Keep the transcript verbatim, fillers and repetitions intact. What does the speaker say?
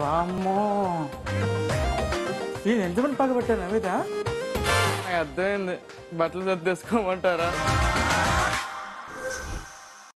వామ్మో నేను ఎంతమంది పగబట్టాను మీద అర్థమైంది. బట్టలు సర్దేసుకోమంటారా?